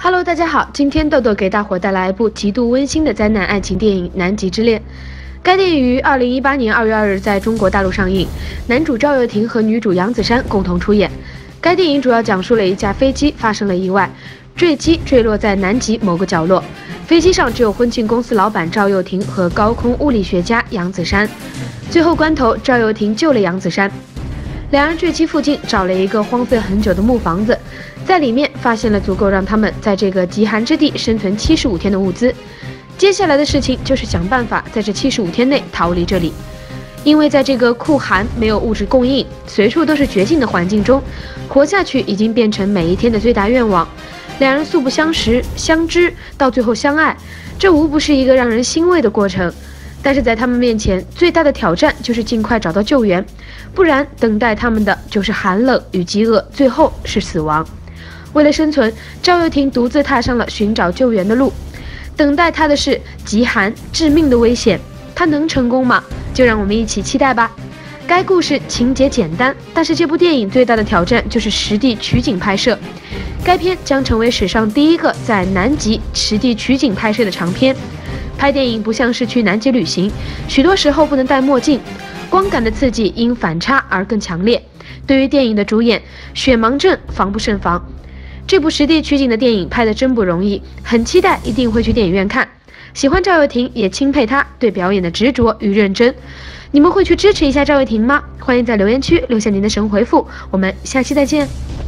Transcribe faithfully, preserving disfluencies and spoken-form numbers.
Hello， 大家好，今天豆豆给大伙带来一部极度温馨的灾难爱情电影《南极之恋》。该电影于二零一八年二月二日在中国大陆上映，男主赵又廷和女主杨子姗共同出演。该电影主要讲述了一架飞机发生了意外，坠机坠落在南极某个角落。飞机上只有婚庆公司老板赵又廷和高空物理学家杨子姗。最后关头，赵又廷救了杨子姗。两人坠机附近找了一个荒废很久的木房子，在里面发现了足够让他们在这个极寒之地生存七十五天的物资。接下来的事情就是想办法在这七十五天内逃离这里，因为在这个酷寒、没有物质供应、随处都是绝境的环境中，活下去已经变成每一天的最大愿望。两人素不相识、相知，到最后相爱，这无不是一个让人欣慰的过程。但是在他们面前，最大的挑战就是尽快找到救援，不然等待他们的就是寒冷与饥饿，最后是死亡。为了生存，赵又廷独自踏上了寻找救援的路，等待他的是极寒、致命的危险。他能成功吗？就让我们一起期待吧。该故事情节简单，但是这部电影最大的挑战就是实地取景拍摄。该片将成为史上第一个在南极实地取景拍摄的长片。拍电影不像是去南极旅行，许多时候不能戴墨镜，光感的刺激因反差而更强烈。对于电影的主演，雪盲症防不胜防。这部实地取景的电影拍得真不容易，很期待，一定会去电影院看。喜欢赵又廷，也钦佩他对表演的执着与认真。你们会去支持一下赵又廷吗？欢迎在留言区留下您的神回复，我们下期再见。